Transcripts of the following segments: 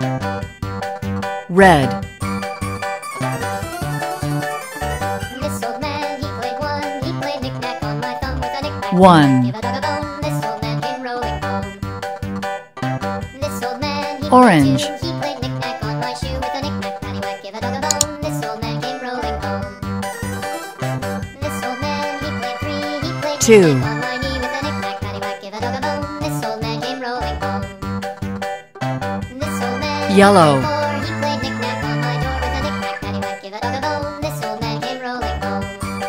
Red. This old man, he played one. He played knick-knack on my thumb with a knick-knack. One. Give a dog a bone. This old man came rolling home. This old man, he Orange. played two. He played knick-knack on my shoe with a knick-knack, paddywhack. Give a dog a bone. This old man came rolling home. This old man, he played three. He played Two. knick-knack on my knee with a knick-knack, paddywhack. Give a dog a bone. This old man came rolling home. This old man, he Yellow. played four. He played knick-knack on my door with a knick-knack, paddywhack. Give a dog a bone. This old man came rolling home.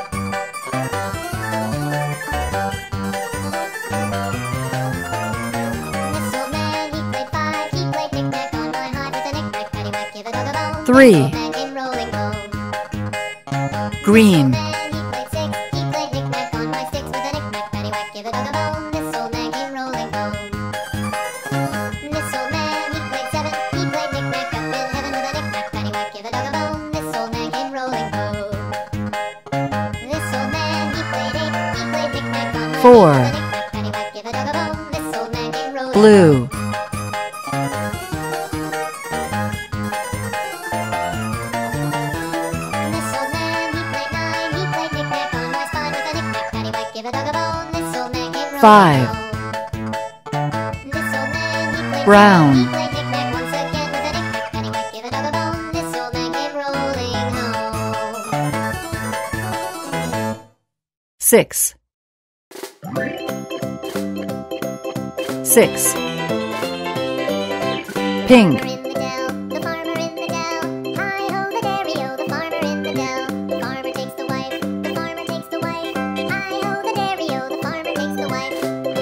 This old man, he played five. He played knick-knack on my hide with a knick-knack, paddywhack. Give a dog a bone. Three. This old man came rolling home. Green. This old man, he played six. He played knick-knack on my sticks with a knick-knack, paddywhack. Give a dog a bone. This old man came rolling home. This old man, he played seven. He played knick-knack up in heaven with a knick-knack, paddywhack. Give a dog a bone. This old man came rolling home. This old man, he played eight. He played knick-knack on my Four. knee with a knick-knack, paddywhack. Give a dog a bone. This old man came rolling Blue. home. This old man, he played nine. He played knick-knack on my spine with a knick-knack, paddywhack. Give a dog a bone. This old man came rolling Five. home. This old man, he played Brown. seven. He played knick-knack once again with a knick-knack, paddywhack. Give a dog a bone. This old man came rolling home. 6. 6. Pink. Farmer in the dell, the farmer in the dell. Hi-ho, the dairy-o, the farmer in the dell. The farmer takes the wife, the farmer takes the wife. Hi-ho, the dairy-o, the farmer takes the wife.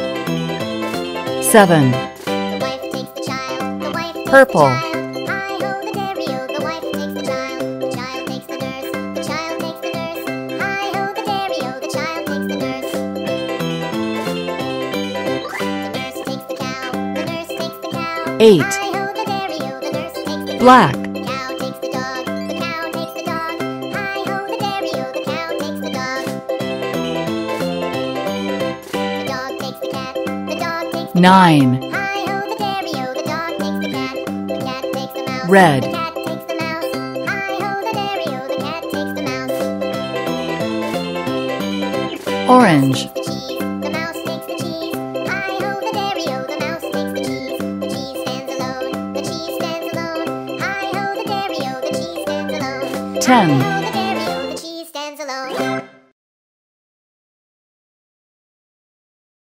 7. The wife takes the child, the wife takes Purple. the child. Hi-ho, the dairy-o, the wife takes the child. The child takes the nurse, the child takes the nurse. Hi-ho, the dairy-o, the child takes the nurse. The nurse takes the cow, the nurse takes the cow. 8. Hi-ho, the dairy-o, the nurse takes the Black. The cow takes the dog, the cow takes the dog. Hi-ho, the dairy-o, the cow takes the dog. The dog takes the cat, the dog takes the 9. Hi-ho, the dairy-o, the dog takes the cat. The cat takes the mouse, Red. the cat takes the mouse. Hi-ho, the dairy-o, the cat takes the mouse. Orange. The cheese, the mouse takes the cheese. Hi-ho, the dairy-o, the mouse takes the cheese. The cheese stands alone, the cheese stands alone. Hi-ho, the dairy-o, the cheese stands alone. 10. Hi-ho,